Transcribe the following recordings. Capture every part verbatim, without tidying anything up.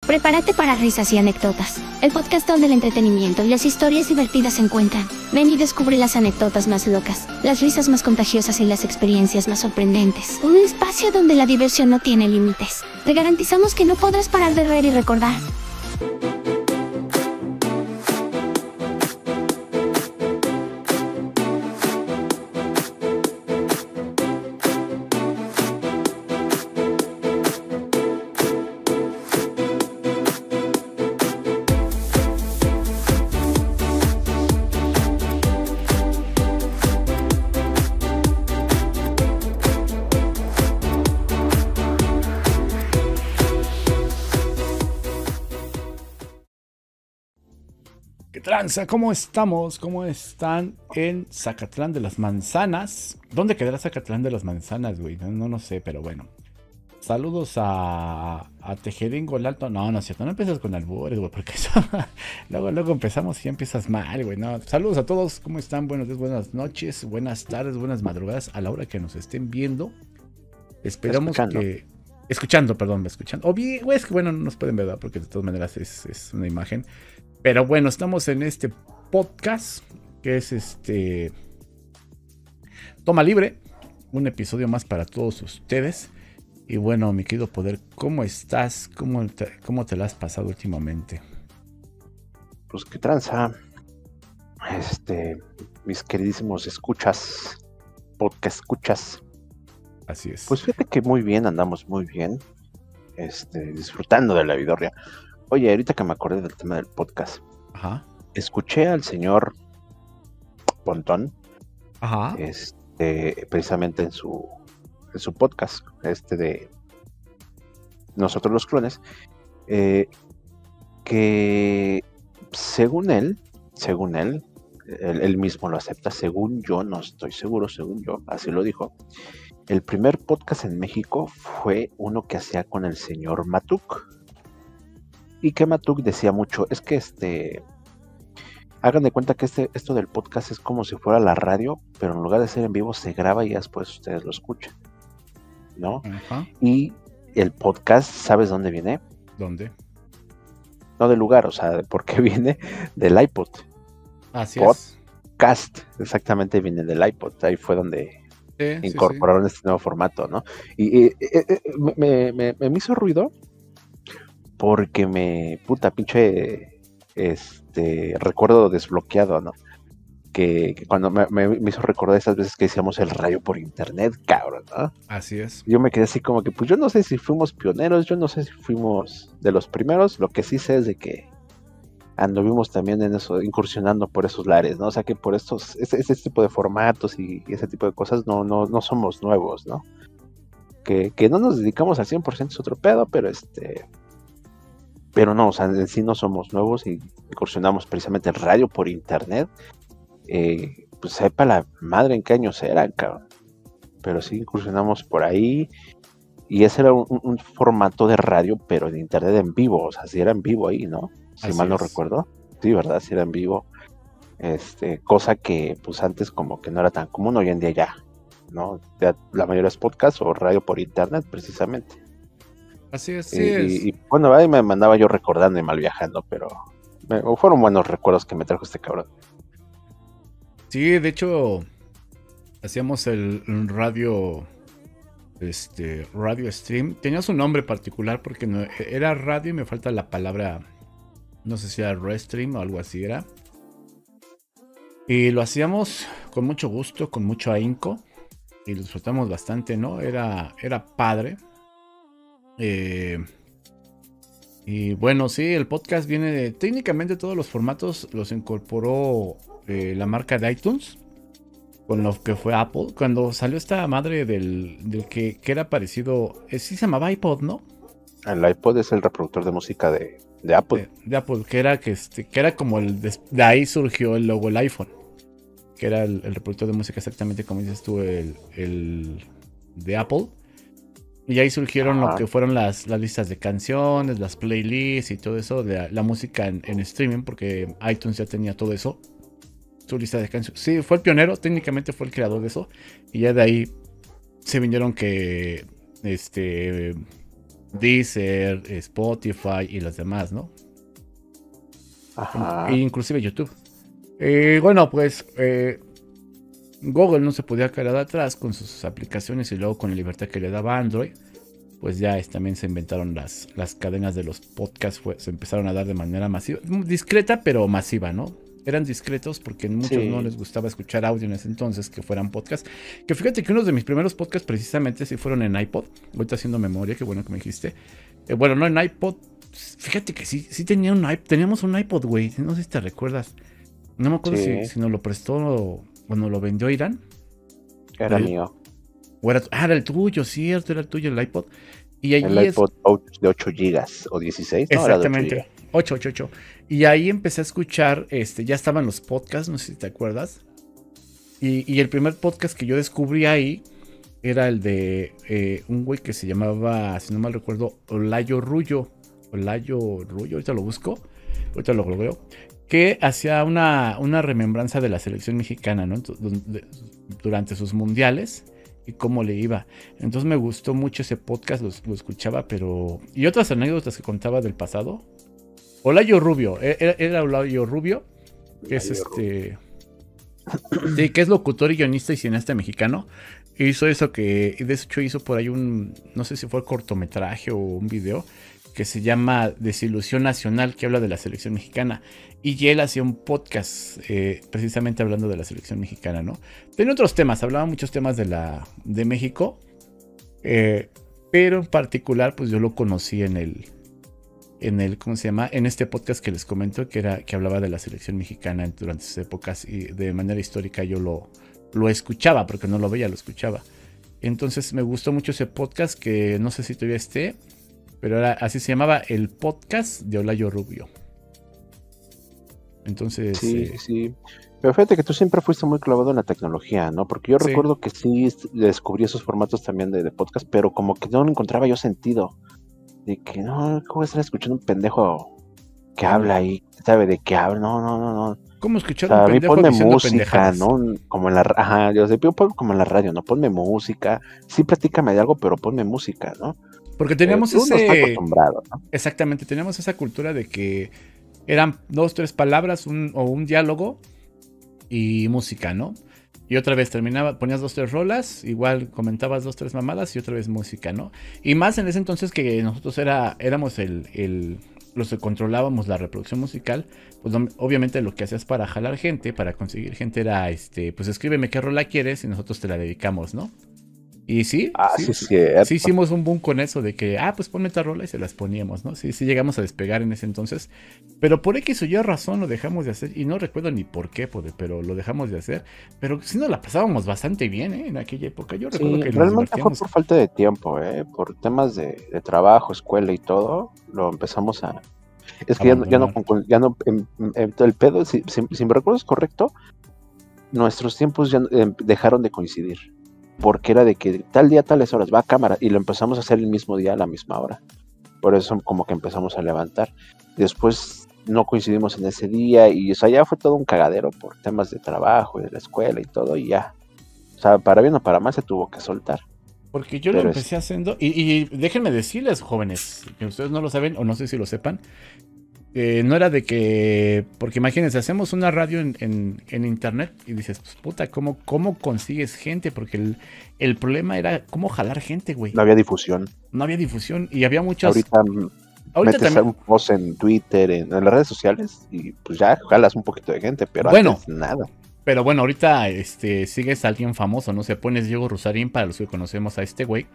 Prepárate para risas y anécdotas. El podcast donde el entretenimiento y las historias divertidas se encuentran. Ven y descubre las anécdotas más locas, las risas más contagiosas y las experiencias más sorprendentes. Un espacio donde la diversión no tiene límites. Te garantizamos que no podrás parar de reír y recordar. Tranza, ¿cómo estamos? ¿Cómo están en Zacatlán de las Manzanas? ¿Dónde quedará Zacatlán de las Manzanas, güey? No, no, no sé, pero bueno. Saludos a, a Tejedingo el Alto. No, no es cierto, no empiezas con albures, güey, porque eso, luego, luego empezamos y ya empiezas mal, güey. No. Saludos a todos, ¿cómo están? Buenos días, buenas noches, buenas tardes, buenas madrugadas a la hora que nos estén viendo. Esperamos escuchando. que... Escuchando, perdón, escuchando. O bien, güey, es que bueno, no nos pueden ver, ¿verdad? Porque de todas maneras es, es una imagen. Pero bueno, estamos en este podcast que es este Toma Libre, un episodio más para todos ustedes. Y bueno, mi querido Poder, ¿cómo estás? ¿Cómo te, cómo te la has pasado últimamente? Pues qué tranza, este, mis queridísimos escuchas, podcast escuchas. Así es. Pues fíjate que muy bien, andamos muy bien, este, disfrutando de la vidorria. Oye, ahorita que me acordé del tema del podcast, Ajá. escuché al señor Pontón, Ajá. este, precisamente en su, en su podcast, este de Nosotros los Clones, eh, que según él, según él, él, él mismo lo acepta, según yo, no estoy seguro, según yo, así lo dijo, el primer podcast en México fue uno que hacía con el señor Matuk. Y que Matuk decía mucho, es que este, hagan de cuenta que este, esto del podcast es como si fuera la radio, pero en lugar de ser en vivo se graba y después ustedes lo escuchan, ¿no? Ajá. Y el podcast, ¿sabes dónde viene? ¿Dónde? No del lugar, o sea, porque viene del iPod. Así Podcast, es. exactamente viene del iPod, ahí fue donde sí, incorporaron sí, sí. este nuevo formato, ¿no? Y, y, y, y me, me, me hizo ruido porque me, puta, pinche, este, recuerdo desbloqueado, ¿no? Que, que cuando me, me, me hizo recordar esas veces que decíamos el radio por internet, cabrón, ¿no? Así es. Yo me quedé así como que, pues yo no sé si fuimos pioneros, yo no sé si fuimos de los primeros, lo que sí sé es de que anduvimos también en eso, incursionando por esos lares, ¿no? O sea que por estos, este, este tipo de formatos y, y ese tipo de cosas no, no, no somos nuevos, ¿no? Que, que no nos dedicamos al cien por ciento es otro pedo, pero este... Pero no, o sea, en sí no somos nuevos y incursionamos precisamente en radio por internet. Eh, pues sepa la madre en qué años eran, cabrón. Pero sí incursionamos por ahí. Y ese era un, un formato de radio, pero de internet en vivo. O sea, si era en vivo ahí, ¿no? Si Así mal no es. recuerdo. Sí, ¿verdad? Si era en vivo. Este, cosa que pues antes como que no era tan común, hoy en día ya, ¿no? Ya, la mayoría es podcast o radio por internet, precisamente. Así es, sí y, es. Y, y bueno, ahí me mandaba yo recordando y mal viajando, pero me, fueron buenos recuerdos que me trajo este cabrón. Sí, de hecho, hacíamos el, el radio, este, radio stream. Tenía su nombre particular porque no, era radio y me falta la palabra, no sé si era restream o algo así era. Y lo hacíamos con mucho gusto, con mucho ahínco y lo disfrutamos bastante, ¿no? Era, era padre. Eh, y bueno, sí, el podcast viene de... Técnicamente todos los formatos los incorporó eh, la marca de iTunes con lo que fue Apple. Cuando salió esta madre del, del que, que era parecido... Eh, sí se llamaba iPod, ¿no? El iPod es el reproductor de música de, de Apple. De, de Apple, que era, que, este, que era como el... De, de ahí surgió el logo del iPhone. Que era el, el reproductor de música exactamente como dices tú, el, el de Apple. Y ahí surgieron Ajá. lo que fueron las, las listas de canciones, las playlists y todo eso, de la, la música en, en streaming, porque iTunes ya tenía todo eso, su lista de canciones. Sí, fue el pionero, técnicamente fue el creador de eso, y ya de ahí se vinieron que, este, Deezer, Spotify y las demás, ¿no? Ajá. E inclusive YouTube. Eh, bueno, pues eh, Google no se podía quedar atrás con sus aplicaciones y luego con la libertad que le daba Android, pues ya es, también se inventaron las, las cadenas de los podcasts, fue, se empezaron a dar de manera masiva, discreta pero masiva, ¿no? Eran discretos porque a muchos Sí. no les gustaba escuchar audio en ese entonces que fueran podcasts. Que fíjate que unos de mis primeros podcasts precisamente sí fueron en iPod. Ahorita haciendo memoria, qué bueno que me dijiste. Eh, bueno, no en iPod. Fíjate que sí, sí tenía un iPod. Teníamos un iPod, güey. No sé si te recuerdas. No me acuerdo Sí. si, si nos lo prestó o, o nos lo vendió Irán. Era Pero- mío. O era, ah, era el tuyo, cierto, era el tuyo el iPod. Y ahí El es- iPod ocho- de ocho gigas o dieciséis, no, era de ocho Exactamente. gigas. ocho, ocho, ocho. Y ahí empecé a escuchar, este, ya estaban los podcasts, no sé si te acuerdas. Y, y el primer podcast que yo descubrí ahí era el de eh, un güey que se llamaba, si no mal recuerdo, Olayo Rullo. Olayo Rullo, ahorita lo busco, ahorita lo veo. Que hacía una, una remembranza de la selección mexicana, ¿no? Entonces, donde- durante sus mundiales y cómo le iba. Entonces me gustó mucho ese podcast, lo, lo escuchaba, pero... Y otras anécdotas que contaba del pasado. Olayo Rubio, e- era, era Olayo Rubio, que es Olayo este... Sí, que es locutor y guionista y cineasta mexicano. Hizo eso que, de hecho hizo por ahí un, no sé si fue cortometraje o un video, que se llama Desilusión Nacional, que habla de la selección mexicana. Y él hacía un podcast eh, precisamente hablando de la selección mexicana, ¿no? Tenía otros temas, hablaba muchos temas de, la, de México, eh, pero en particular, pues yo lo conocí en el, en el, ¿cómo se llama? En este podcast que les comento, que era que hablaba de la selección mexicana durante esas épocas y de manera histórica yo lo, lo escuchaba, porque no lo veía, lo escuchaba. Entonces me gustó mucho ese podcast que no sé si todavía esté, pero era, así se llamaba, el podcast de Olayo Rubio. Entonces, Sí, eh, sí. Pero fíjate que tú siempre fuiste muy clavado en la tecnología, ¿no? Porque yo Sí. recuerdo que sí est- descubrí esos formatos también de, de podcast, pero como que no le encontraba yo sentido. De que no, ¿cómo voy a estar escuchando un pendejo que habla ahí? ¿Sabe de qué habla? No, no, no, no. ¿cómo O escuchar sea, un a mí pendejo ponme diciendo música, pendejadas? ¿no? Como en la, ra- ajá, yo sé, yo pongo como en la radio, ¿no? Ponme música. Sí, platícame de algo, pero ponme música, ¿no? Porque teníamos Eh, uno está ese... acostumbrado, ¿no? Exactamente, teníamos esa cultura de que eran dos, tres palabras un, o un diálogo y música, ¿no? Y otra vez terminaba, ponías dos, tres rolas, igual comentabas dos, tres mamadas y otra vez música, ¿no? Y más en ese entonces que nosotros era, éramos el, el, los que controlábamos la reproducción musical, pues no- obviamente lo que hacías para jalar gente, para conseguir gente era, este, pues escríbeme qué rola quieres y nosotros te la dedicamos, ¿no? Y sí, Ah, sí, sí, sí, cierto. sí hicimos un boom con eso de que, ah, pues ponme esta rola y se las poníamos, ¿no? Sí, sí llegamos a despegar en ese entonces. Pero por X o Y razón lo dejamos de hacer. Y no recuerdo ni por qué, poder, pero lo dejamos de hacer. Pero sí nos la pasábamos bastante bien, ¿eh? En aquella época. Yo recuerdo Sí, que nos realmente fue divertíamos. por falta de tiempo, ¿eh? Por temas de, de trabajo, escuela y todo, lo empezamos a... Es que ya, no- ya no, Abandonar. conclu- ya no, em- em- el pedo, si, si, si mi recuerdo es correcto, nuestros tiempos ya em, dejaron de coincidir, porque era de que tal día, tales horas, va a cámara, y lo empezamos a hacer el mismo día a la misma hora. Por eso como que empezamos a levantar. Después no coincidimos en ese día, y o sea, ya fue todo un cagadero por temas de trabajo y de la escuela y todo, y ya. O sea, para bien o para mal se tuvo que soltar. Porque yo lo Pero empecé haciendo. Y, y déjenme decirles, jóvenes, que ustedes no lo saben o no sé si lo sepan. eh, no era de que. Porque imagínense, hacemos una radio en, en- en internet y dices, pues puta, ¿cómo, cómo consigues gente? Porque el, el problema era cómo jalar gente, güey. No había difusión. No había difusión y había muchos. Ahorita mm, ahorita metes también. un post en Twitter, en, en las redes sociales, y pues ya jalas un poquito de gente, pero Bueno. antes nada. Pero bueno, ahorita este, sigues a alguien famoso, ¿no? Se pones Diego Rusarín para los que conocemos a este güey.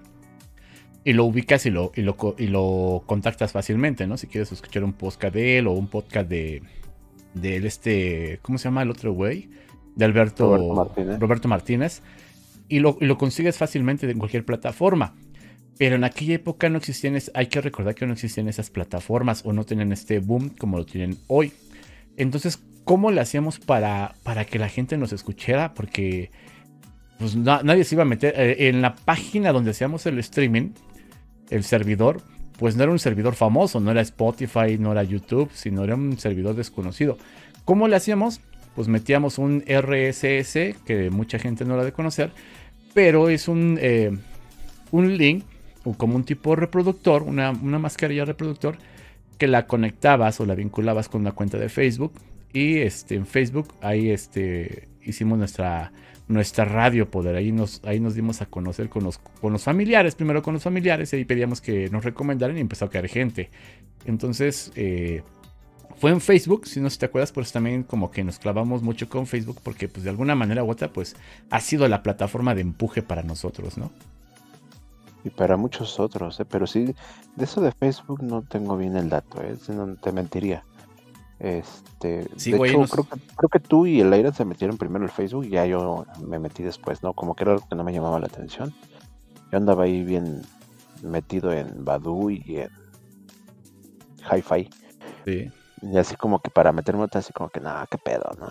Y lo ubicas y lo, y lo, co- y lo contactas fácilmente, ¿no? Si quieres escuchar un podcast de él o un podcast de, de él, este, ¿cómo se llama el otro güey? De Alberto Roberto Martínez. Roberto Martínez. Y lo, y lo consigues fácilmente en cualquier plataforma. Pero en aquella época no existían, es- hay que recordar que no existían esas plataformas o no tenían este boom como lo tienen hoy. Entonces, ¿cómo le hacíamos para, para que la gente nos escuchara? Porque pues, na- nadie se iba a meter eh, en la página donde hacíamos el streaming, el servidor, pues no era un servidor famoso, no era Spotify, no era YouTube, sino era un servidor desconocido. ¿Cómo le hacíamos? Pues metíamos un R S S, que mucha gente no la ha de conocer, pero es un, eh, un link como un tipo reproductor, una, una mascarilla reproductor, que la conectabas o la vinculabas con una cuenta de Facebook. Y este, en Facebook ahí este, hicimos nuestra, nuestra radio poder. Ahí nos, ahí nos dimos a conocer con los, con los familiares, primero con los familiares, y ahí pedíamos que nos recomendaran y empezó a caer gente. Entonces, eh, fue en Facebook, si no si te acuerdas, pues también como que nos clavamos mucho con Facebook, porque pues de alguna manera u otra, pues ha sido la plataforma de empuje para nosotros, ¿no? Y para muchos otros, ¿eh? Pero sí, de eso de Facebook no tengo bien el dato, ¿eh? No te mentiría. Este, Sí, de güey, hecho, nos- creo que, creo que tú y el Iron se metieron primero en el Facebook y ya yo me metí después, ¿no? Como que era algo que no me llamaba la atención. Yo andaba ahí bien metido en Badoo y en Hi-Fi. Sí. Y así como que para meterme otra, así como que, nada, qué pedo, ¿no?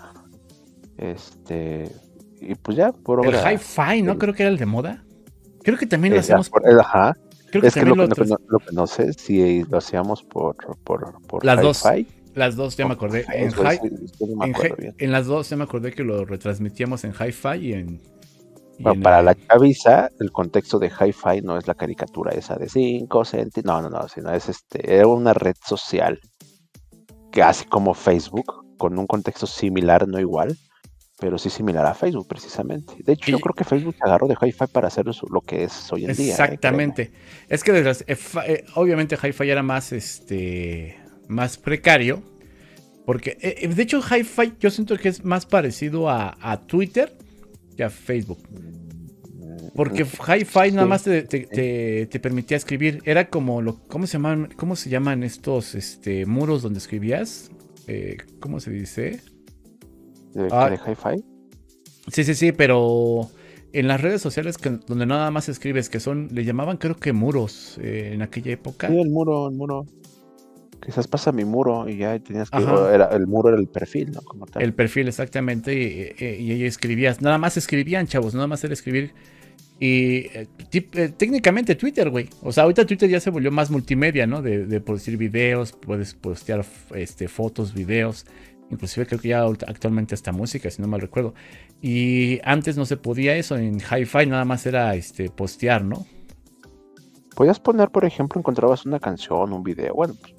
Este, y pues ya, por El ahora. Hi-Fi, ¿no? el- Creo que era el de moda. Creo que también lo eh, hacemos. por- eh, ajá. Creo que Es que lo también que, lo lo, que tras- no, lo que no sé si lo hacíamos por, por, por Las dos. Hi-Fi. Las dos, ya me o por acordé. En, Facebook, Hi- sí, sí, no me en, acuerdo Hi- bien. en las dos ya me acordé que lo retransmitíamos en Hi-Fi y en. y Bueno, en para el- la chaviza, el contexto de Hi-Fi no es la caricatura esa de cinco centímetros. No, no, no, sino es este, era una red social que así como Facebook, con un contexto similar, no igual, pero sí similar a Facebook precisamente. De hecho, Y- yo creo que Facebook se agarró de Hi-Fi para hacer su- lo que es hoy en día. ¿eh? Exactamente. Es que desde- eh, fa- eh, obviamente Hi-Fi era más, este, más precario. Porque, eh, de hecho, Hi-Fi yo siento que es más parecido a, a Twitter que a Facebook. Créeme. Porque Mm, Hi-Fi nada sí, más te, te- te- te permitía escribir. Era como lo. ¿Cómo se llaman? ¿Cómo se llaman estos este, muros donde escribías? Eh, ¿Cómo se dice? ¿De, Ah. de Hi-Fi? Sí, sí, sí, pero en las redes sociales que- donde nada más escribes, que son, le llamaban creo que muros eh, en aquella época. Sí, el muro, el muro. Quizás pasa mi muro y ya tenías que. Ajá. o era, el muro era el perfil, ¿no? Como tal. El perfil, exactamente, y, y- y ahí escribías. Nada más escribían, chavos, nada más era escribir. Y eh, tip- eh, técnicamente Twitter, güey. O sea, ahorita Twitter ya se volvió más multimedia, ¿no? De, de producir videos, puedes postear f- este, fotos, videos. Inclusive creo que ya ahorita- actualmente hasta música, si no mal recuerdo. Y antes no se podía eso, en Hi-Fi nada más era este, postear, ¿no? Podías poner, por ejemplo, encontrabas una canción, un video, bueno, pues,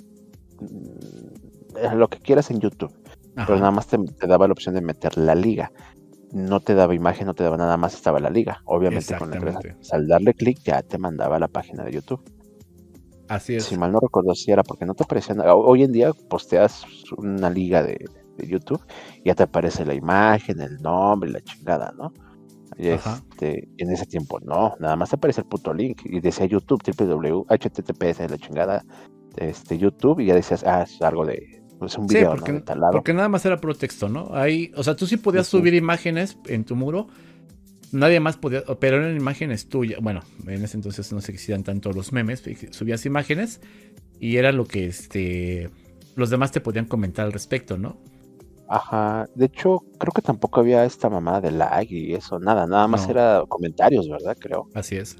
mm, lo que quieras en YouTube, Ajá. pero nada más te, te daba la opción de meter la liga. No te daba imagen, no te daba nada más, estaba la liga. Obviamente con la Exactamente. empresa, al darle clic ya te mandaba a la página de YouTube. Así es. Si mal no recuerdo si era porque no te aparecía nada. Hoy en día posteas una liga de, de YouTube y ya te aparece la imagen, el nombre, la chingada, ¿no? Y Ajá. este, en ese tiempo no, nada más te aparece el puto link y decía YouTube, www, https, la chingada, este, YouTube, y ya decías, ah, es algo de, es un Sí, video, porque, ¿no? De tal lado. porque nada más era puro texto, ¿no? Ahí, o sea, tú sí podías Ujú. subir imágenes en tu muro. Nadie más podía, pero eran imágenes tuyas. Bueno, en ese entonces no se existían tanto los memes. Subías imágenes y era lo que este los demás te podían comentar al respecto, ¿no? Ajá, de hecho, creo que tampoco había esta mamada de lag y eso, nada, nada más No. era comentarios, ¿verdad? Creo. Así es.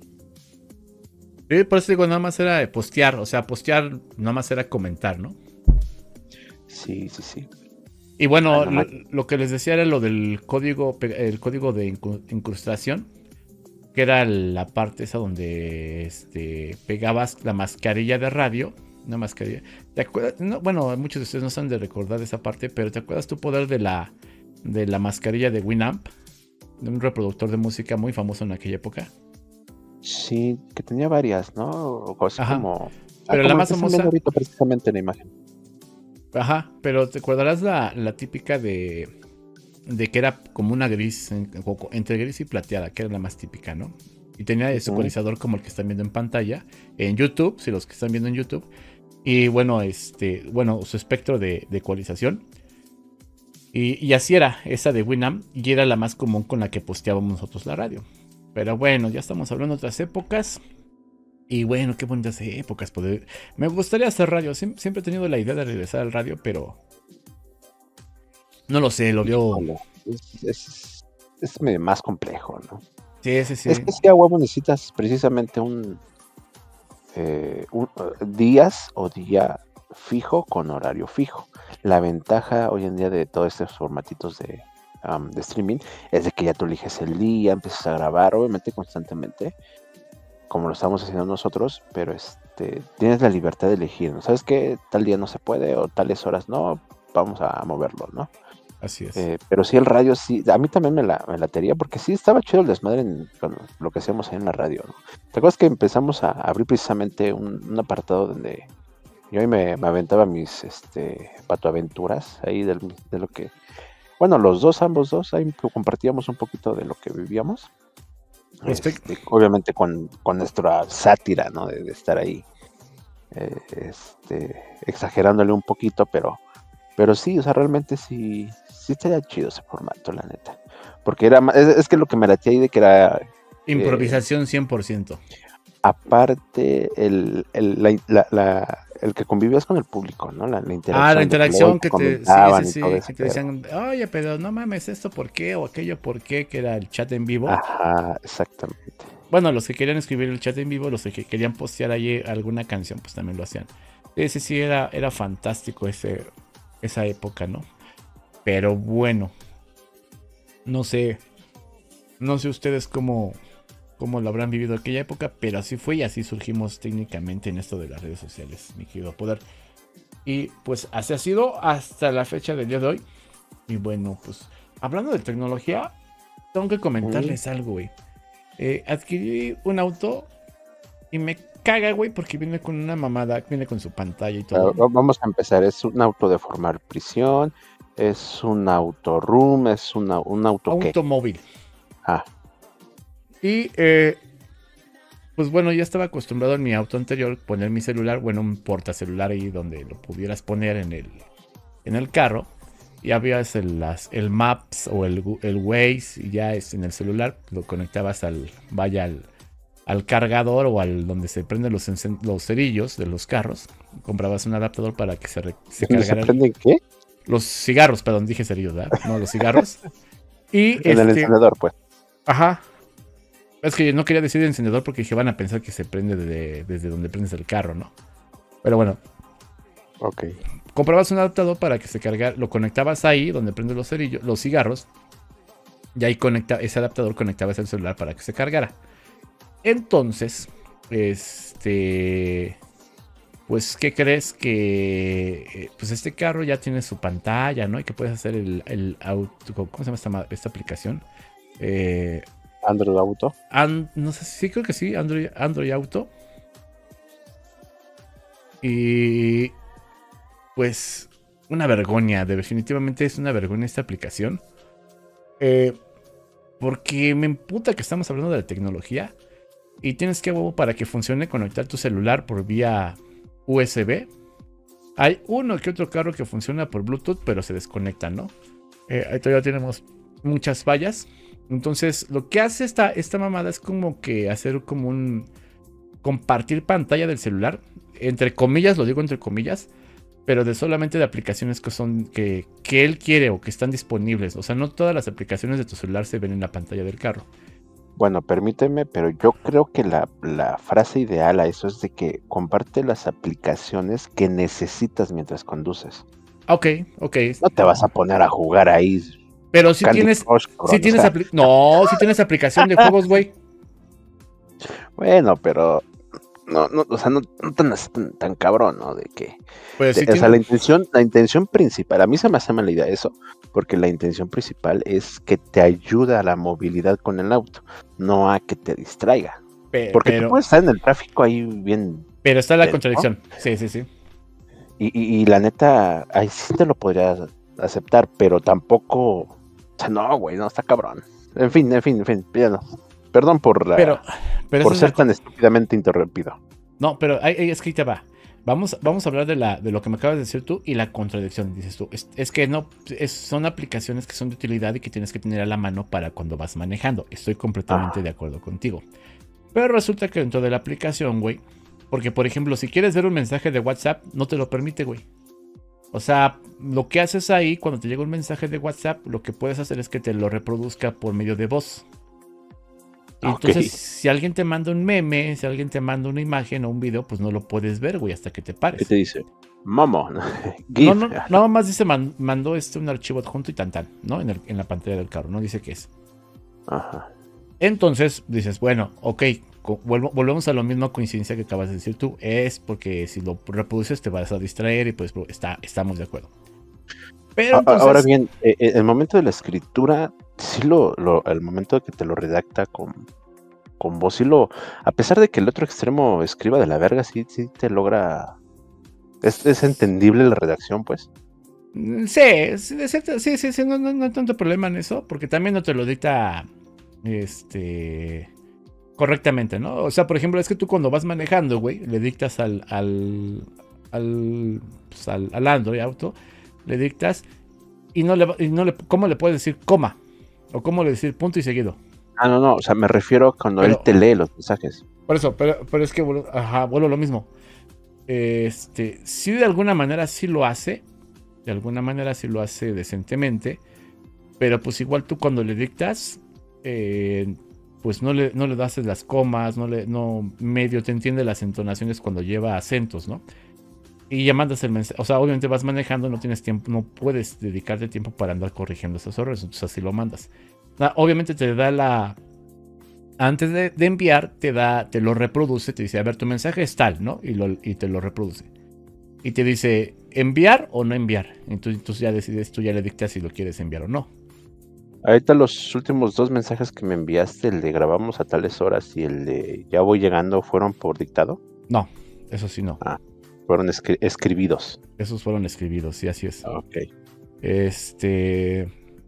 Sí, por eso digo, nada más era postear. O sea, postear nada más era comentar, ¿no? Sí, sí, sí. Y bueno, Ah, no lo, más. lo que les decía era lo del código, pe- el código de incu- incrustación, que era la parte esa donde este, pegabas la mascarilla de radio, una mascarilla. ¿Te acuerdas? No, bueno, muchos de ustedes no saben de recordar esa parte, pero ¿te acuerdas tu poder de la, de la mascarilla de Winamp? De un reproductor de música muy famoso en aquella época. Sí, que tenía varias, ¿no? O así Ajá. como. Pero como la lo más que están famosa- viendo ahorita precisamente en la imagen. Ajá, pero ¿te acordarás la, la típica de, de que era como una gris, en- entre gris y plateada, que era la más típica, ¿no? Y tenía ese Ujú. ecualizador como el que están viendo en pantalla, en YouTube, si los que están viendo en YouTube. Y bueno, este, bueno, su espectro de, de ecualización. Y, y así era, esa de Winamp, y era la más común con la que posteábamos nosotros la radio. Pero bueno, ya estamos hablando de otras épocas. Y bueno, qué bonitas épocas poder. Me gustaría hacer radio. Siem- Siempre he tenido la idea de regresar al radio, pero no lo sé, lo veo. Híjole, Es, es, es medio más complejo, ¿no? Sí, sí, sí. Es que si a huevo necesitas precisamente un, eh, un, eh, días o día fijo con horario fijo. La ventaja hoy en día de todos estos formatitos de, um, de streaming es de que ya tú eliges el día, empiezas a grabar, obviamente constantemente, como lo estamos haciendo nosotros, pero este tienes la libertad de elegir, ¿no? ¿Sabes qué? Tal día no se puede o tales horas no, vamos a moverlo, ¿no? Así es. Eh, pero sí, el radio sí, a mí también me la, me latería, porque sí estaba chido el desmadre en, con lo que hacíamos ahí en la radio, ¿no? ¿Te acuerdas que empezamos a abrir precisamente un, un apartado donde yo ahí me, me aventaba mis este, patoaventuras ahí del, de lo que, bueno, los dos, ambos dos, ahí compartíamos un poquito de lo que vivíamos. Este, obviamente con, con nuestra sátira, ¿no? De, de estar ahí eh, este, exagerándole un poquito, pero pero sí, o sea, realmente sí sí estaría chido ese formato, la neta, porque era es, es que lo que me latía ahí de que era improvisación eh, cien por ciento. Aparte el, el, la, la, la, el que convivías con el público, ¿no? La, la interacción. Ah, la interacción que, que te, sí, sí, sí, que te decían, oye, pero no mames, esto por qué, o aquello por qué, que era el chat en vivo. Ajá, exactamente. Bueno, los que querían escribir el chat en vivo, los que querían postear ahí alguna canción, pues también lo hacían. Sí, sí, sí, era, era fantástico ese, esa época, ¿no? Pero bueno, no sé, no sé ustedes cómo... cómo lo habrán vivido aquella época, pero así fue y así surgimos técnicamente en esto de las redes sociales, mi querido Poder. Y pues así ha sido hasta la fecha del día de hoy. Y bueno, pues hablando de tecnología, tengo que comentarles mm. algo, güey. Eh, adquirí un auto y me caga, güey, porque viene con una mamada, viene con su pantalla y todo. Pero vamos a empezar, es un auto de formar prisión, es un auto room, es una, un auto automóvil. Ah. Y eh, pues bueno, ya estaba acostumbrado en mi auto anterior poner mi celular, bueno, un portacelular ahí donde lo pudieras poner en el, en el carro. Y había el, las, el Maps o el, el Waze y ya es en el celular, lo conectabas al, vaya al, al cargador o al donde se prenden los, los cerillos de los carros. Comprabas un adaptador para que se, re, se cargara. ¿Se prenden qué? Los cigarros, perdón, dije cerillos, ¿verdad? No, los cigarros. Y en este, el encendedor, pues. Ajá. Es que no quería decir encendedor porque dije, van a pensar que se prende de, desde donde prendes el carro, ¿no? Pero bueno. Ok. Comprabas un adaptador para que se cargara, lo conectabas ahí donde prendes los cerillos, los cigarros. Y ahí conecta, ese adaptador conectabas el celular para que se cargara. Entonces, este... pues, ¿qué crees? Que pues este carro ya tiene su pantalla, ¿no? Y que puedes hacer el, el auto... ¿Cómo se llama esta, esta aplicación? Eh... Android Auto. And, no sé, sí creo que sí, Android, Android Auto. Y pues una vergüenza, definitivamente es una vergüenza esta aplicación. Eh, porque me emputa que estamos hablando de la tecnología y tienes que, huevo, para que funcione, conectar tu celular por vía U S B. Hay uno que otro carro que funciona por Bluetooth, pero se desconecta, ¿no? Eh, ahí todavía tenemos muchas fallas. Entonces, lo que hace esta, esta mamada es como que hacer como un compartir pantalla del celular, entre comillas, lo digo entre comillas, pero de solamente de aplicaciones que son que, que él quiere o que están disponibles. O sea, no todas las aplicaciones de tu celular se ven en la pantalla del carro. Bueno, permíteme, pero yo creo que la, la frase ideal a eso es de que comparte las aplicaciones que necesitas mientras conduces. Ok, ok. No te vas a poner a jugar ahí. Pero si tienes, Crush, si tienes o sea, no, si tienes aplicación de juegos, güey. Bueno, pero no, no, o sea, no, no tan, tan, tan cabrón, ¿no? De que, pues de, si o tiene... sea, la intención, la intención principal, a mí se me hace mala idea eso, porque la intención principal es que te ayuda a la movilidad con el auto, no a que te distraiga. Pero, porque pero, tú puedes estar en el tráfico ahí bien. Pero está la contradicción, ¿no? Sí, sí, sí. Y, y, y la neta, ahí sí te lo podrías aceptar, pero tampoco, o sea, no, güey, no, está cabrón. En fin, en fin, en fin, ya no. Perdón por, la, pero, pero por ser la... tan estúpidamente interrumpido. No, pero ahí, ahí es que te va. Vamos, vamos a hablar de, la, de lo que me acabas de decir tú y la contradicción, dices tú. Es, es que no, es, son aplicaciones que son de utilidad y que tienes que tener a la mano para cuando vas manejando. Estoy completamente ah. de acuerdo contigo. Pero resulta que dentro de la aplicación, güey, porque por ejemplo, si quieres ver un mensaje de WhatsApp, no te lo permite, güey. O sea, lo que haces ahí, cuando te llega un mensaje de WhatsApp, lo que puedes hacer es que te lo reproduzca por medio de voz. Y entonces, okay. si alguien te manda un meme, si alguien te manda una imagen o un video, pues no lo puedes ver, güey, hasta que te pares. ¿Qué te dice? Mamo. no, no, nada más dice, man, mandó este un archivo adjunto y tan tan, ¿no? En, el, en la pantalla del carro, no dice qué es. Ajá. Entonces, dices, bueno, ok, co- vuelvo- volvemos a lo mismo, coincidencia que acabas de decir tú, es porque si lo reproduces te vas a distraer y pues está, estamos de acuerdo. Pero A- a- entonces, Ahora bien, eh, eh, el momento de la escritura, sí lo, lo, el momento de que te lo redacta con, con voz, sí lo, a pesar de que el otro extremo escriba de la verga, sí, sí te logra, es, es entendible la redacción, pues. mm, sí, sí, de cierta- sí, sí, sí, no, no, no hay tanto problema en eso, porque también no te lo dicta este, correctamente, ¿no? O sea, por ejemplo, es que tú cuando vas manejando, güey, le dictas al, al, al, pues, al, al Android Auto, le dictas y no le, va- y no le, ¿cómo le puedes decir coma? O cómo le decir punto y seguido. Ah, no, no, o sea, me refiero a cuando él Pero, te lee los mensajes. por eso, pero, pero es que, vuelvo- ajá, vuelvo a lo mismo. Este, sí, de alguna manera sí lo hace, de alguna manera sí lo hace decentemente, pero pues igual tú cuando le dictas, eh, pues no le, no le das las comas, no le, no medio te entiende las entonaciones cuando lleva acentos, ¿no? Y ya mandas el mensaje, o sea, obviamente vas manejando, no tienes tiempo, no puedes dedicarte tiempo para andar corrigiendo esos errores, entonces así lo mandas. Ah, obviamente te da la, antes de, de enviar, te da, te lo reproduce, te dice, a ver, tu mensaje es tal, ¿no? Y, lo, y te lo reproduce. Y te dice, enviar o no enviar. Entonces, entonces ya decides, tú ya le dictas si lo quieres enviar o no. Ahorita los últimos dos mensajes que me enviaste, el de grabamos a tales horas y el de ya voy llegando, ¿fueron por dictado? No, eso sí no. Ah, fueron escri- escribidos. Esos fueron escribidos, sí, así es. Ok. Este...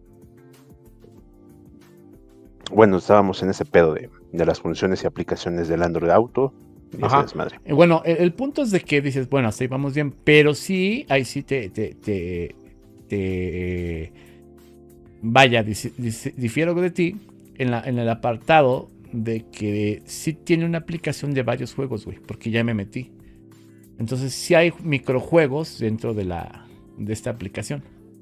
Bueno, estábamos en ese pedo de, de las funciones y aplicaciones del Android Auto y ese Ajá. desmadre. Eh, Bueno, el, el punto es de que dices, bueno, hasta ahí vamos bien, pero sí, ahí sí te, te, te, te- vaya, dis- dis- difiero de ti en, la, en el apartado de que sí tiene una aplicación de varios juegos, güey, porque ya me metí. Entonces sí hay microjuegos dentro de la de esta aplicación.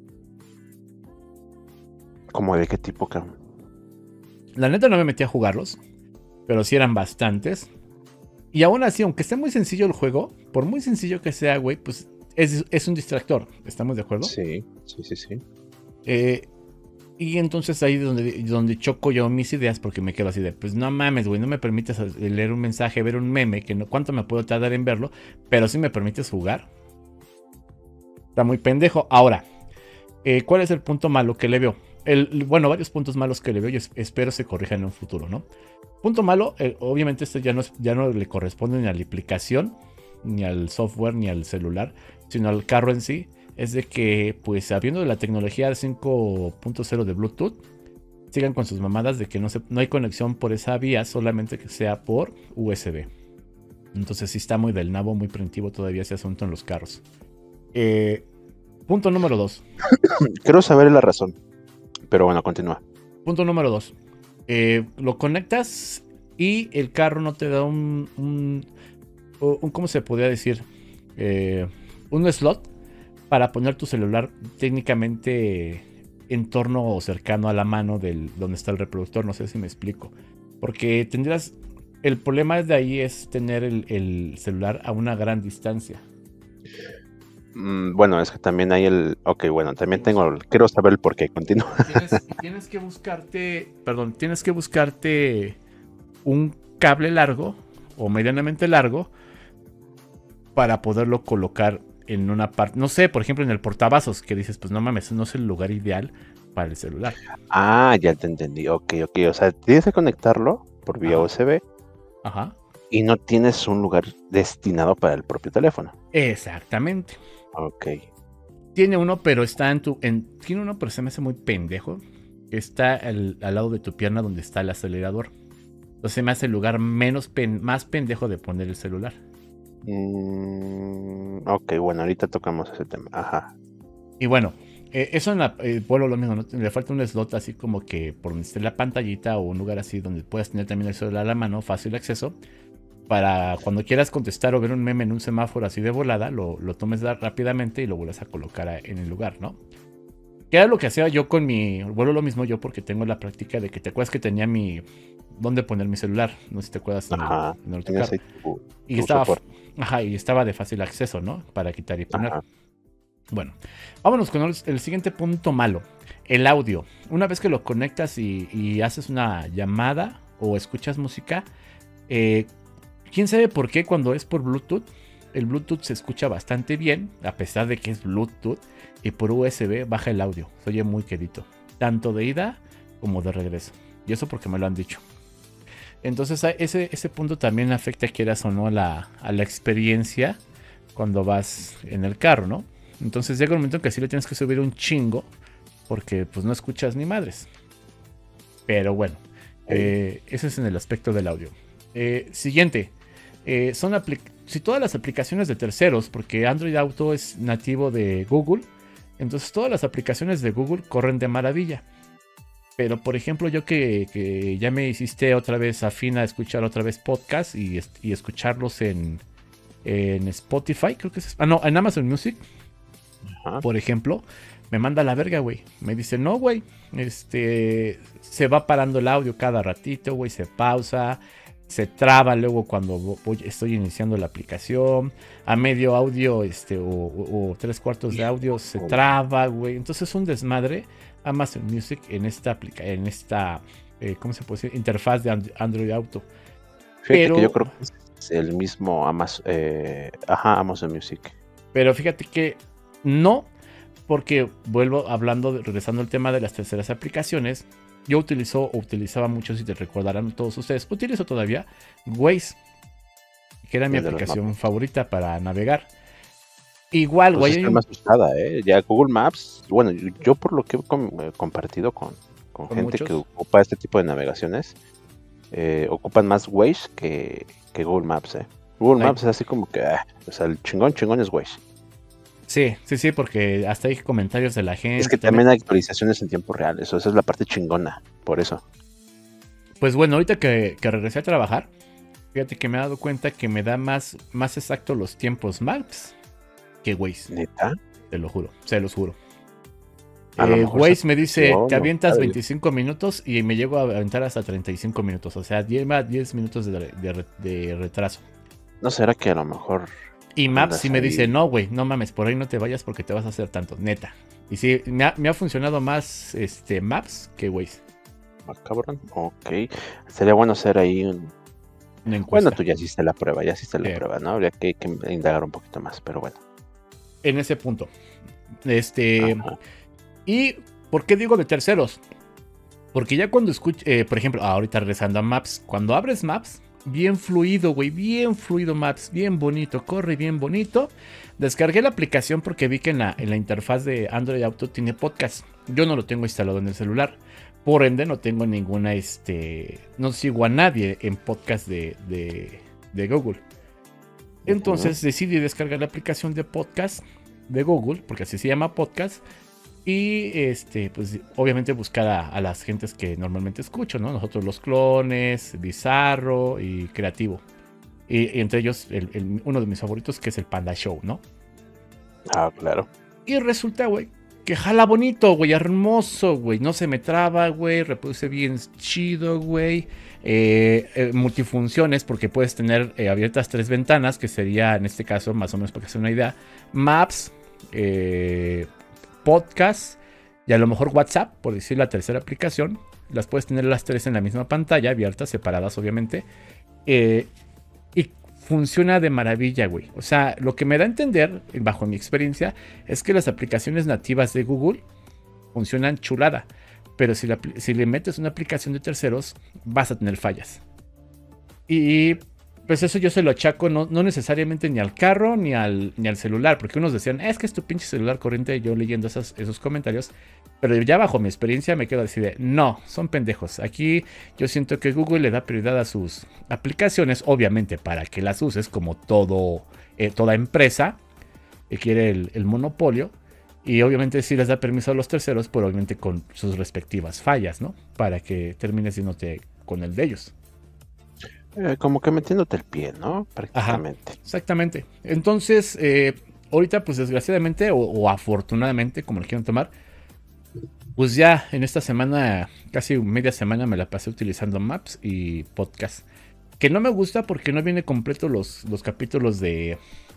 ¿Cómo de qué tipo, cabrón? La neta no me metí a jugarlos, pero sí eran bastantes. Y aún así, aunque esté muy sencillo el juego, por muy sencillo que sea, güey, pues es, es un distractor. ¿Estamos de acuerdo? Sí, sí, sí, sí. Eh, y entonces ahí es donde, donde choco yo mis ideas porque me quedo así de, pues no mames, güey, no me permites leer un mensaje, ver un meme, que no, cuánto me puedo tardar en verlo, pero sí me permites jugar. Está muy pendejo. Ahora, eh, ¿cuál es el punto malo que le veo? El, bueno, varios puntos malos que le veo y es- espero se corrijan en un futuro, ¿no? Punto malo, eh, obviamente esto ya no, es- ya no le corresponde ni a la aplicación, ni al software, ni al celular, sino al carro en sí. Es de que, pues, habiendo la tecnología cinco punto cero de Bluetooth, sigan con sus mamadas de que no, se, no hay conexión por esa vía, solamente que sea por U S B. Entonces sí está muy del nabo, muy primitivo todavía ese asunto en los carros. Eh, punto número dos. Quiero saber la razón, pero bueno, continúa. Punto número dos. Eh, lo conectas y el carro no te da un, un, un ¿cómo se podría decir? Eh, un slot para poner tu celular técnicamente en torno o cercano a la mano del donde está el reproductor. No sé si me explico. Porque tendrías... El problema de ahí es tener el, el celular a una gran distancia. Mm, bueno, es que también hay el... Ok, bueno, también tengo... Quiero saber el por qué. Continúa. Tienes, tienes que buscarte, perdón, tienes que buscarte un cable largo o medianamente largo para poderlo colocar en una parte, no sé, por ejemplo en el portavasos, que dices, pues no mames, no es el lugar ideal para el celular. Ah, ya te entendí. Ok, ok. O sea, tienes que conectarlo por vía Ajá. U S B Ajá. y no tienes un lugar destinado para el propio teléfono. Exactamente. Ok. Tiene uno, pero está en tu, en, tiene uno, pero se me hace muy pendejo. Está al, al lado de tu pierna donde está el acelerador. Entonces se me hace el lugar menos pen, más pendejo de poner el celular. Mm, ok, bueno, ahorita tocamos ese tema. Ajá. Y bueno, eh, eso en la, eh, vuelvo a lo mismo, ¿no? Le falta un slot así como que por donde esté la pantallita o un lugar así donde puedas tener también el celular a la mano, fácil acceso, para cuando quieras contestar o ver un meme en un semáforo así de volada, lo, lo tomes da- rápidamente y lo vuelvas a colocar a- en el lugar, ¿no? Que era lo que hacía yo con mi, vuelvo lo mismo yo porque tengo la práctica de que te acuerdas que tenía mi, dónde poner mi celular, no sé si te acuerdas en el, Ajá. en el Tienes autocar. ahí tu, Y tu estaba, soporte. ajá, y estaba de fácil acceso, ¿no? Para quitar y poner. Ajá. Bueno, vámonos con el, el siguiente punto malo. El audio. Una vez que lo conectas y, y haces una llamada o escuchas música, Eh, ¿Quién sabe por qué cuando es por Bluetooth? El Bluetooth se escucha bastante bien, a pesar de que es Bluetooth. Y por U S B baja el audio. Se oye muy quedito. Tanto de ida como de regreso. Y eso porque me lo han dicho. Entonces ese, ese punto también afecta, quieras o no, a la, a la experiencia cuando vas en el carro, ¿no? Entonces llega un momento en que sí le tienes que subir un chingo. Porque pues no escuchas ni madres. Pero bueno. Eh, ese es en el aspecto del audio. Eh, siguiente. Eh, son si todas las aplicaciones de terceros. Porque Android Auto es nativo de Google. Entonces todas las aplicaciones de Google corren de maravilla. Pero por ejemplo yo que, que ya me hiciste otra vez afín a escuchar otra vez podcast. Y, y escucharlos en, en Spotify. Creo que es... Ah, no, en Amazon Music. Ajá. Por ejemplo. Me manda a la verga, güey. Me dice, no, güey. Este... Se va parando el audio cada ratito, güey. Se pausa. Se traba luego cuando voy, estoy iniciando la aplicación. A medio audio, este, o, o, o tres cuartos de audio se traba, güey. Entonces es un desmadre. Amazon Music en esta aplica, en esta, eh, ¿cómo se puede decir? Interfaz de Android Auto. Fíjate pero que yo creo que es el mismo Amazon, eh, ajá, Amazon Music. Pero fíjate que no, porque vuelvo hablando, regresando al tema de las terceras aplicaciones. Yo utilizo o utilizaba mucho, si te recordarán todos ustedes, utilizo todavía Waze, que era mi de aplicación favorita para navegar. Igual, pues güey. Es más usada, ¿eh? Ya Google Maps, bueno, yo, yo por lo que he com compartido con, con, con gente muchos? que ocupa este tipo de navegaciones, eh, ocupan más Waze que, que Google Maps, ¿eh? Google Ay. Maps es así como que, ah, o sea, el chingón, chingón es Waze. Sí, sí, sí, porque hasta hay comentarios de la gente. Es que también, también hay actualizaciones en tiempo real, eso, esa es la parte chingona, por eso. Pues bueno, ahorita que, que regresé a trabajar, fíjate que me he dado cuenta que me da más, más exacto los tiempos Maps que Waze. ¿Neta? Te lo juro, se los juro. Eh, Waze me dice, no, te avientas no, veinticinco minutos y me llego a aventar hasta treinta y cinco minutos. O sea, diez minutos de, de, de retraso. ¿No será que a lo mejor... Y Maps sí me ahí. dice, no, güey, no mames, por ahí no te vayas porque te vas a hacer tanto, neta. Y sí, me ha, me ha funcionado más este Maps que Waze. Ah, cabrón, ok. Sería bueno hacer ahí un... Una encuesta. Bueno, tú ya hiciste la prueba, ya hiciste la sí. prueba, ¿no? Habría que, que indagar un poquito más, pero bueno. En ese punto. Este... Ajá. ¿Y por qué digo de terceros? Porque ya cuando escucho, eh, por ejemplo, ahorita regresando a Maps, cuando abres Maps, bien fluido, güey, bien fluido Maps, bien bonito, corre bien bonito. Descargué la aplicación porque vi que en la, en la interfaz de Android Auto tiene podcast. Yo no lo tengo instalado en el celular. Por ende, no tengo ninguna, este, no sigo a nadie en podcast de, de, de Google. Entonces uh-huh. decidí descargar la aplicación de podcast de Google, porque así se llama podcast. Y este, pues obviamente buscar a, a las gentes que normalmente escucho, ¿no? Nosotros los clones, Bizarro y Creativo. Y, y entre ellos, el, el, uno de mis favoritos, que es el Panda Show, ¿no? Ah, claro. Y resulta, güey, que jala bonito, güey, hermoso, güey. No se me traba, güey, reproduce bien chido, güey. Eh, eh, multifunciones, porque puedes tener eh, abiertas tres ventanas, que sería, en este caso, más o menos para que se den una idea, Maps, eh... podcast y a lo mejor WhatsApp, por decir la tercera aplicación. Las puedes tener las tres en la misma pantalla, abiertas, separadas obviamente. Eh, y funciona de maravilla, güey. O sea, lo que me da a entender, bajo mi experiencia, es que las aplicaciones nativas de Google funcionan chulada. Pero si, la, si le metes una aplicación de terceros, vas a tener fallas. Y... pues eso yo se lo achaco no, no necesariamente ni al carro ni al, ni al celular. Porque unos decían, es que es tu pinche celular corriente. Yo leyendo esos, esos comentarios. Pero ya bajo mi experiencia me quedo así de, no, son pendejos. Aquí yo siento que Google le da prioridad a sus aplicaciones. Obviamente para que las uses como todo, eh, toda empresa que quiere el, el monopolio. Y obviamente sí les da permiso a los terceros, pero obviamente con sus respectivas fallas, ¿no? Para que termines yéndote con el de ellos. Eh, como que metiéndote el pie, ¿no? Prácticamente. Ajá, exactamente. Entonces, eh, ahorita, pues desgraciadamente o, o afortunadamente, como lo quieran tomar, pues ya en esta semana, casi media semana, me la pasé utilizando Maps y podcast. Que no me gusta porque no viene completo los, los capítulos de,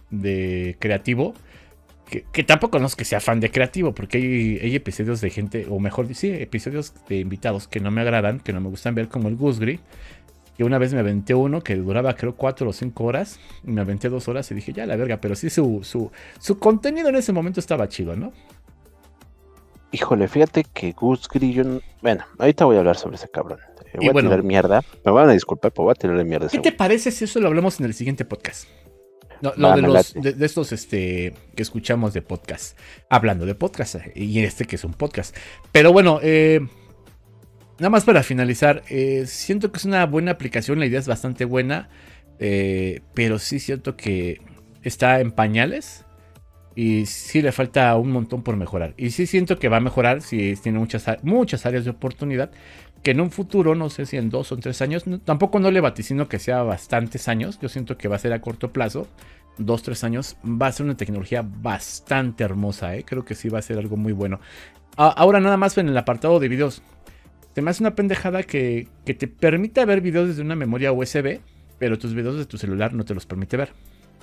de Creativo. Que, que tampoco no es que sea fan de Creativo, porque hay, hay episodios de gente, o mejor, sí, episodios de invitados que no me agradan, que no me gustan ver, como el Gusgri. que una vez me aventé uno que duraba creo cuatro o cinco horas, y me aventé dos horas y dije, ya la verga, pero sí su, su, su contenido en ese momento estaba chido, ¿no? Híjole, fíjate que Gus Gris, yo no- bueno, ahorita voy a hablar sobre ese cabrón. Eh, Y voy a bueno. tirar mierda. Me van a disculpar, pero voy a tirarle mierda. a ¿Qué ese te güey. parece si eso lo hablamos en el siguiente podcast? No, lo Va, de me los late. de, de estos este que escuchamos de podcast. Hablando de podcast. eh, Y este que es un podcast. Pero bueno, eh, nada más para finalizar. eh, siento que es una buena aplicación. La idea es bastante buena. eh, pero sí siento que está en pañales. Y sí le falta un montón por mejorar. Y sí siento que va a mejorar si tiene muchas, a- muchas áreas de oportunidad. Que en un futuro, no sé si en dos o tres años, no- tampoco no le vaticino que sea bastantes años. Yo siento que va a ser a corto plazo. Dos, tres años. Va a ser una tecnología bastante hermosa. ¿eh? Creo que sí va a ser algo muy bueno. A- ahora nada más en el apartado de videos. Se me hace una pendejada que, que te permita ver videos desde una memoria U S B. Pero tus videos de tu celular no te los permite ver.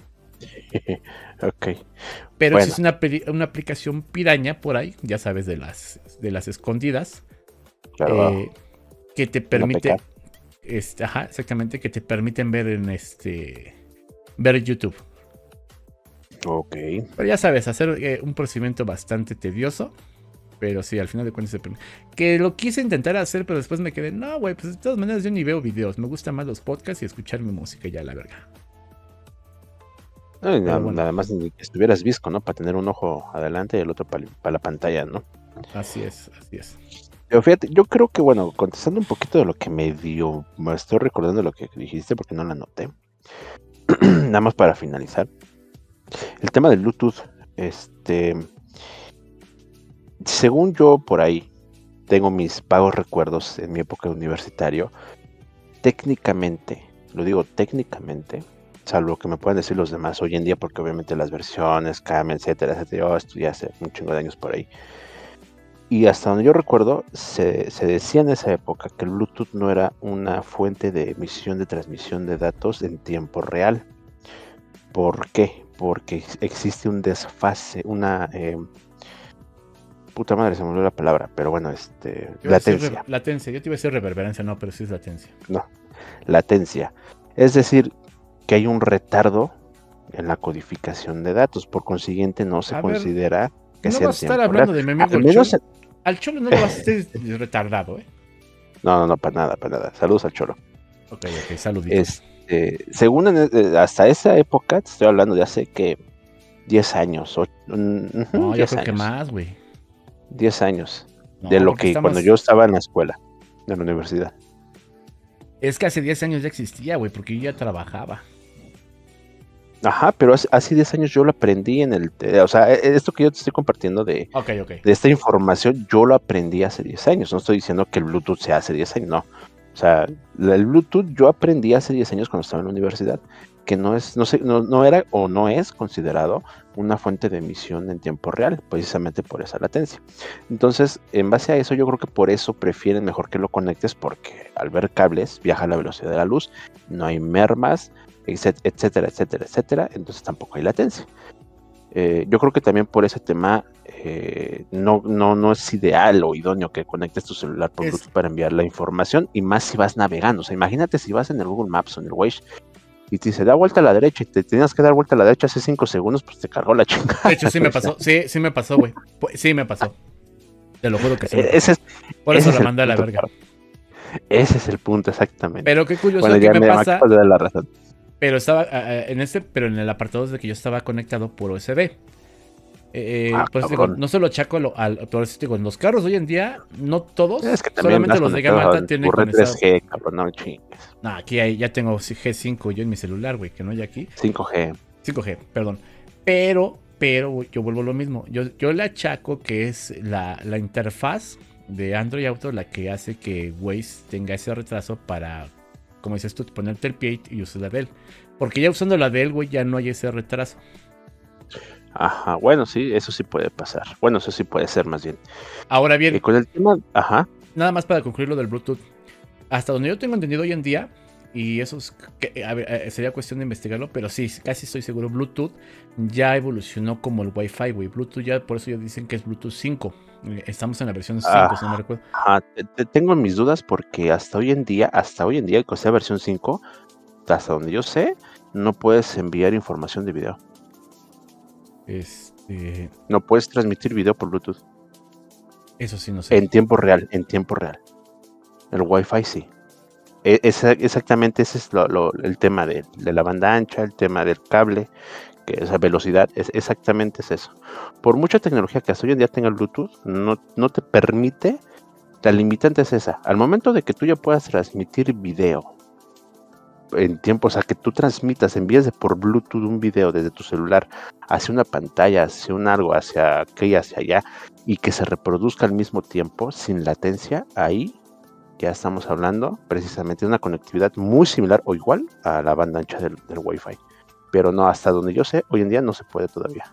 Ok. Pero Bueno. existe una, peri- una aplicación piraña por ahí, ya sabes, de las, de las escondidas, Claro. eh, que te permite, pecar. este, ajá, exactamente, que te permiten ver en este, ver YouTube. Ok. Pero ya sabes, hacer eh, un procedimiento bastante tedioso, pero sí, al final de cuentas se permite. Que lo quise intentar hacer, pero después me quedé, no, güey, pues de todas maneras yo ni veo videos, me gustan más los podcasts y escuchar mi música, ya la verga. No, y nada, bueno. nada más ni que estuvieras visco, ¿no? Para tener un ojo adelante y el otro para la pantalla, ¿no? Así es, así es. Pero fíjate, yo creo que, bueno, contestando un poquito de lo que me dio, me estoy recordando lo que dijiste porque no la anoté. Nada más para finalizar. El tema del Bluetooth, este, según yo por ahí tengo mis vagos recuerdos en mi época de universitario, técnicamente, lo digo técnicamente, salvo que me puedan decir los demás hoy en día, porque obviamente las versiones cambian, etcétera, etcétera. Yo estudié hace un chingo de años por ahí. Y hasta donde yo recuerdo, se, se decía en esa época que el Bluetooth no era una fuente de emisión de transmisión de datos en tiempo real. ¿Por qué? Porque existe un desfase, una... Eh, puta madre, se me olvidó la palabra, pero bueno, este... Yo iba a decir latencia. re- latencia, yo te iba a decir reverberancia, no, pero sí es latencia. No, latencia. Es decir, que hay un retardo en la codificación de datos. Por consiguiente, no se A ver, considera que No sea vas a en estar tiempo hablando real. de mi amigo Al el menos Cholo. Al Cholo no lo vas a estar retardado, ¿eh? No, no, no, para nada, para nada. Saludos al Cholo. Ok, ok, saluditos. Este, según en- eh, hasta esa época, te estoy hablando de hace que diez años. o- mm, ujú, no, yo diez creo que años, más, güey. diez años. No, de lo porque que estamos- cuando yo estaba en la escuela, en la universidad. Es que hace diez años ya existía, güey, porque yo ya trabajaba. Ajá, pero hace, hace diez años yo lo aprendí en el... te- O sea, e- esto que yo te estoy compartiendo de, Ok, ok. de esta información, yo lo aprendí hace diez años. No estoy diciendo que el Bluetooth sea hace diez años, no. O sea, la- el Bluetooth yo aprendí hace diez años cuando estaba en la universidad, que no es, no sé, no, no era o no es considerado una fuente de emisión en tiempo real, precisamente por esa latencia. Entonces, en base a eso, yo creo que por eso prefieren mejor que lo conectes, porque al ver cables viaja a la velocidad de la luz, no hay mermas, etc- etcétera, etcétera, etcétera, entonces tampoco hay latencia. Eh, yo creo que también por ese tema eh, no, no, no es ideal o idóneo que conectes tu celular por Es- Bluetooth para enviar la información, y más si vas navegando. O sea, imagínate si vas en el Google Maps o en el Waze y te dice da vuelta a la derecha y te tenías que dar vuelta a la derecha hace cinco segundos, pues te cargó la chingada. De hecho, sí me O sea, pasó. Sí, sí me pasó, güey. Pues, sí me pasó. Te lo juro que sí. me pasó. ese es, Por ese eso es la el mandé a la punto, verga. claro. Ese es el punto, exactamente. Pero qué curioso Bueno, que ya me me pasa. acabo de dar la razón. Pero estaba ah, ah, en este, pero en el apartado de que yo estaba conectado por U S B. Eh, eh, Ah, por eso digo, cabrón. no solo chaco lo- al, por eso digo, en los carros hoy en día, no todos, Es que también solamente vas los de gama conectado alta a tienen tu red conectado. tres G, cabrón, no chingues. No, aquí hay, ya tengo G cinco yo en mi celular, güey, que no hay aquí. cinco G. cinco G, perdón. Pero, pero güey, yo vuelvo a lo mismo. Yo, yo le achaco que es la, la interfaz de Android Auto la que hace que Waze tenga ese retraso para, como dices tú, ponerte el pie y usar la de él. Porque ya usando la de él, güey, ya no hay ese retraso. Ajá, bueno, sí, eso sí puede pasar. Bueno, eso sí puede ser más bien. Ahora bien, Y con el tema, ajá, nada más para concluir lo del Bluetooth. Hasta donde yo tengo entendido hoy en día, Y eso es, que, a ver, sería cuestión de investigarlo, pero sí, casi estoy seguro. Bluetooth ya evolucionó como el Wi-Fi, güey. Bluetooth ya, por eso ya dicen que es Bluetooth cinco. Estamos en la versión cinco, Ah, si no me recuerdo. ah, te- te- tengo mis dudas porque hasta hoy en día, hasta hoy en día, que sea versión cinco, hasta donde yo sé, no puedes enviar información de video. Este, No puedes transmitir video por Bluetooth eso sí, no sé. en tiempo real, en tiempo real. El Wi-Fi sí. E- esa- exactamente ese es lo- lo- el tema de, de la banda ancha, el tema del cable, que esa velocidad, es exactamente es eso. Por mucha tecnología que hasta hoy en día tenga el Bluetooth, no, no te permite, la limitante es esa. Al momento de que tú ya puedas transmitir video en tiempo, o sea, que tú transmitas, envíes de por Bluetooth un video desde tu celular hacia una pantalla, hacia un algo, hacia aquella, hacia allá, y que se reproduzca al mismo tiempo, sin latencia, ahí ya estamos hablando precisamente de una conectividad muy similar o igual a la banda ancha del, del Wi-Fi. Pero no, hasta donde yo sé, hoy en día no se puede todavía.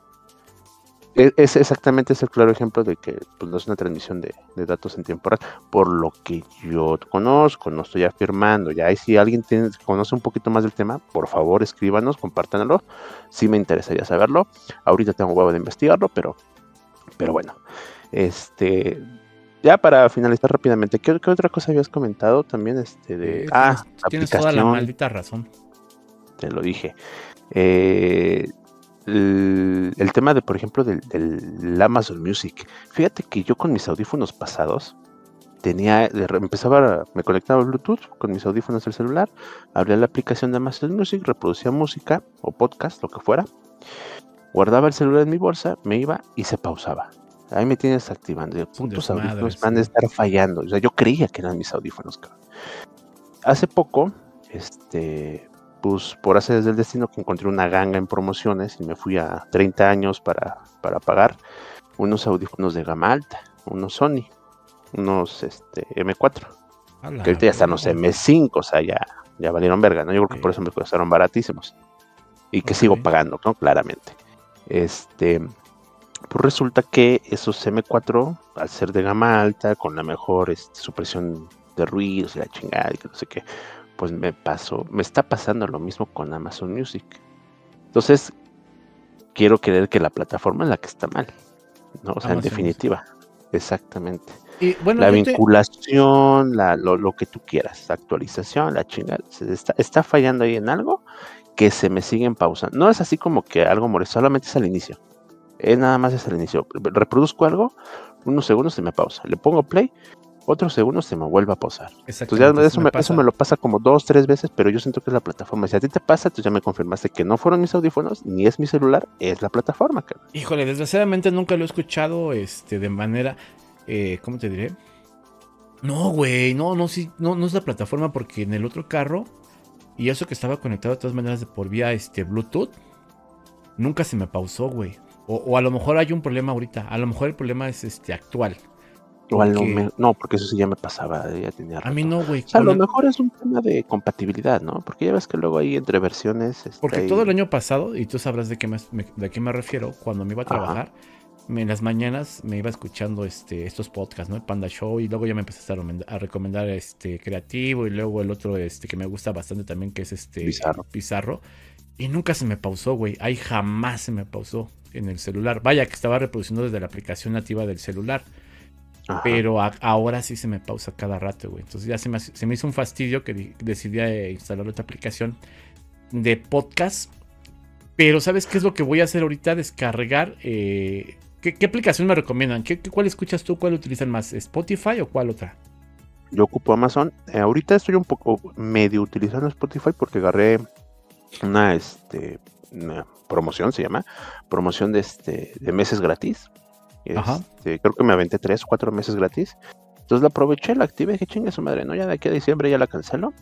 Es, es exactamente es el claro ejemplo de que pues, no es una transmisión de, de datos en tiempo real, por lo que yo conozco, no estoy afirmando. Ya, y si alguien tiene, conoce un poquito más del tema, por favor escríbanos, compártanlo. Sí me interesaría saberlo. Ahorita tengo huevo de investigarlo, pero, pero bueno. Este, ya para finalizar rápidamente, ¿qué, qué otra cosa habías comentado también? Este de, Eh, ah, tienes, tienes toda la maldita razón. Te lo dije. Eh, el, el tema de, por ejemplo, del, del Amazon Music. Fíjate que yo con mis audífonos pasados tenía, empezaba, me conectaba a Bluetooth con mis audífonos del celular, abría la aplicación de Amazon Music, reproducía música o podcast, lo que fuera, guardaba el celular en mi bolsa, me iba y se pausaba. Ahí me tienes activando. De putos audífonos van a estar fallando. O sea, yo creía que eran mis audífonos, cabrón. Hace poco, este, pues por hacer del destino que encontré una ganga en promociones y me fui a treinta años para, para pagar unos audífonos de gama alta, unos Sony, unos este, eme cuatro, que ahorita ya están los eme cinco, o sea, ya, ya valieron verga, ¿no? Yo creo que sí. Por eso me costaron baratísimos y que okay. Sigo pagando, ¿no? Claramente. Este, pues resulta que esos eme cuatro, al ser de gama alta, con la mejor este, supresión de ruidos y la chingada y que no sé qué, pues me pasó, me está pasando lo mismo con Amazon Music. Entonces, quiero creer que la plataforma es la que está mal, ¿no? O sea, Amazon en definitiva, Music. Exactamente. Y, bueno, la vinculación, te... la, lo, lo que tú quieras, la actualización, la chingada, está, está fallando ahí en algo que se me siguen pausando. No es así como que algo molesto, solamente es al inicio. Es nada más es al inicio. Reproduzco algo, unos segundos se me pausa. Le pongo play, otros segundos se me vuelve a pausar. Entonces ya eso me, me eso me lo pasa como dos, tres veces, pero yo siento que es la plataforma. Si a ti te pasa, tú ya me confirmaste que no fueron mis audífonos, ni es mi celular, es la plataforma, cabrón. Híjole, desgraciadamente nunca lo he escuchado este, de manera, eh, ¿cómo te diré? No, güey, no, no, sí, no, no es la plataforma porque en el otro carro, y eso que estaba conectado de todas maneras de por vía este, Bluetooth, nunca se me pausó, güey. O, o a lo mejor hay un problema ahorita, a lo mejor el problema es este actual. Porque... No, me, no, porque eso sí ya me pasaba, ya tenía rato. A mí no, güey. O sea, a lo mejor es un tema de compatibilidad, ¿no? Porque ya ves que luego hay entre versiones... Este, porque ahí... todo el año pasado, y tú sabrás de qué me, de qué me refiero, cuando me iba a trabajar, me, en las mañanas me iba escuchando este, estos podcasts, ¿no? El Panda Show, y luego ya me empezaste a, a recomendar este Creativo, y luego el otro este que me gusta bastante también, que es este Pizarro. Pizarro. Y nunca se me pausó, güey. Ahí jamás se me pausó en el celular. Vaya, que estaba reproduciendo desde la aplicación nativa del celular. Ajá. Pero a, ahora sí se me pausa cada rato, güey. Entonces ya se me, se me hizo un fastidio que di, decidí eh, instalar otra aplicación de podcast. Pero ¿sabes qué es lo que voy a hacer ahorita? Descargar. Eh, ¿qué, ¿Qué aplicación me recomiendan? ¿Qué, qué, ¿Cuál escuchas tú? ¿Cuál utilizan más? ¿Spotify o cuál otra? Yo ocupo Amazon. Eh, ahorita estoy un poco medio utilizando Spotify porque agarré una, este, una promoción, se llama. Promoción de, este, de meses gratis. Este, creo que me aventé tres, cuatro meses gratis. Entonces la aproveché, la activé, dije chingue su madre, ¿no? Ya de aquí a diciembre ya la cancelo.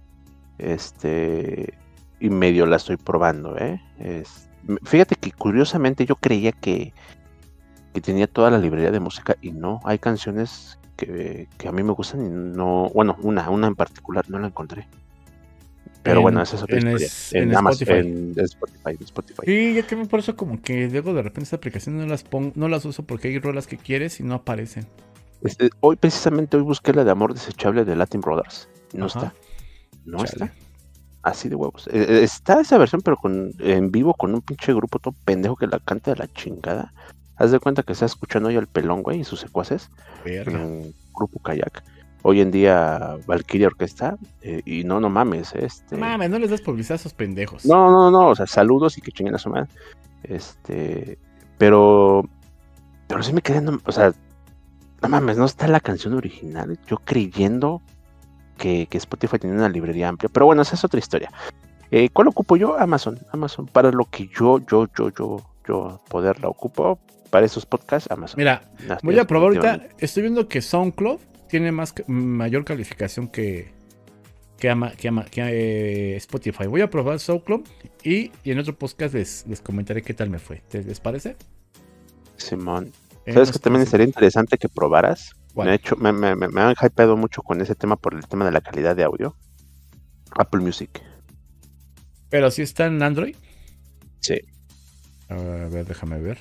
Este, y medio la estoy probando, ¿eh? Es, fíjate que curiosamente yo creía que, que tenía toda la librería de música y no, hay canciones que, que a mí me gustan y no, bueno, una, una en particular no la encontré. Pero en, bueno, esa es otra en historia. Es, en, en Amazon, Spotify. En, en Spotify, en Spotify. Sí, ya que me por eso como que luego de repente esta aplicación no las pongo, no las uso porque hay rolas que quieres y no aparecen. Este, hoy precisamente hoy busqué la de Amor Desechable de Latin Brothers. No Ajá. está. No Chale. está. Así de huevos. Eh, está esa versión, pero con en vivo con un pinche grupo todo pendejo que la canta de la chingada. Haz de cuenta que está escuchando hoy al Pelón, güey, y sus secuaces. Verga. Un grupo kayak. Hoy en día Valkyria Orquesta. Eh, y no, no mames, este. No mames, no les das publicidad a esos pendejos. No, no, no, o sea, saludos y que chinguen a su madre. Este, pero, pero sí me quedé, no, o sea, no mames, no está la canción original. Yo creyendo que, que Spotify tenía una librería amplia, pero bueno, esa es otra historia. Eh, ¿Cuál ocupo yo? Amazon, Amazon, para lo que yo, yo, yo, yo, yo poder la ocupo, para esos podcasts, Amazon. Mira, Las voy a probar ahorita, definitivamente. estoy viendo que SoundCloud tiene más mayor calificación que, que, ama, que, ama, que eh, Spotify. Voy a probar SoundCloud y, y en otro podcast les, les comentaré qué tal me fue. ¿Te, ¿Les parece? Simón. Eh, ¿Sabes no que también sé. sería interesante que probaras? ¿Cuál? Me, ha hecho, me, me, me, me han hypeado mucho con ese tema por el tema de la calidad de audio. Apple Music. Pero si está en Android. Sí. A ver, déjame ver.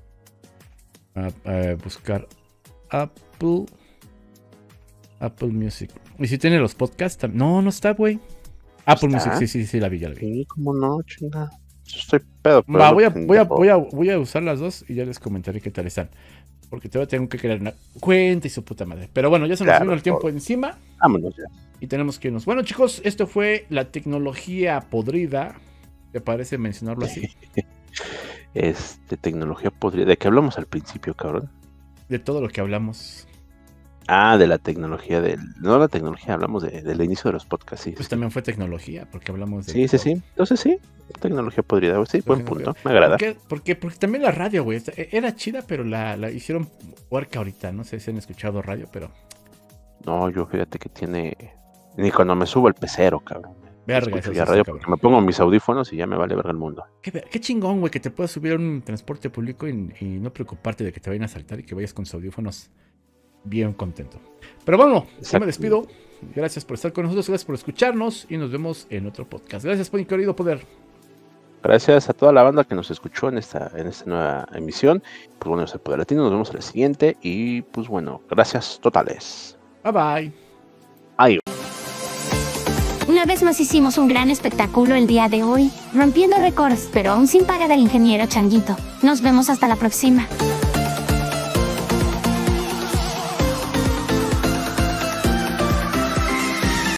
A, a buscar Apple Apple Music. ¿Y si tiene los podcasts? No, no está, güey. Apple ¿Está? Music, sí, sí, sí, la vi, ya la vi. Sí, cómo no, chinga. Yo estoy pedo. pero Va, no voy a, pendejo. voy, a, voy, a, voy a usar las dos y ya les comentaré qué tal están. Porque todavía tengo que crear una cuenta y su puta madre. Pero bueno, ya se nos Claro, vino el tiempo todo. encima Vámonos ya. y tenemos que irnos. Bueno, chicos, esto fue la tecnología podrida. ¿Te parece mencionarlo así? Este, tecnología podría. ¿De qué hablamos al principio, cabrón? De todo lo que hablamos. Ah, de la tecnología del. No la tecnología, hablamos de, del inicio de los podcasts, sí. Pues sí, también fue tecnología, porque hablamos de. sí, sí, todo. sí. Entonces sí, tecnología podría. Sí, buen Tecnología. punto. Me agrada. ¿Por qué? Porque, porque también la radio, güey. Era chida, pero la, la hicieron puerca ahorita. No sé si han escuchado radio, pero. No, yo fíjate que tiene. Ni cuando me subo el pecero, cabrón. Verga, Escucho eso ya sí, radio cabrón. porque me pongo mis audífonos y ya me vale verga el mundo. Qué, ver- qué chingón, güey, que te puedas subir a un transporte público y, y no preocuparte de que te vayan a saltar y que vayas con tus audífonos bien contento. Pero bueno, yo me Exacto. despido. Gracias por estar con nosotros, gracias por escucharnos y nos vemos en otro podcast. Gracias por mi querido poder. Gracias a toda la banda que nos escuchó en esta, en esta nueva emisión. Pues bueno, yo soy Poder Latino, nos vemos en la siguiente. Y pues bueno, gracias totales. Bye bye. Adiós. Una vez más hicimos un gran espectáculo el día de hoy, rompiendo récords, pero aún sin pagar al ingeniero Changuito. Nos vemos hasta la próxima.